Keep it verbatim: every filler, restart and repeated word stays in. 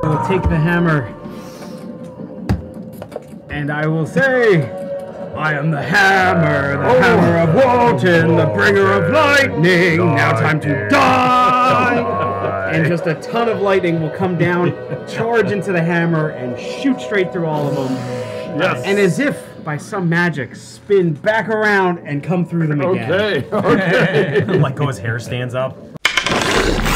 I will take the hammer and I will say, I am the hammer, the oh. hammer of Woton, the bringer of lightning. Die. Now time to die. die! And just a ton of lightning will come down, charge into the hammer, and shoot straight through all of them. Yes. And as if by some magic, spin back around and come through them again. Okay, okay. Like, oh, his hair stands up.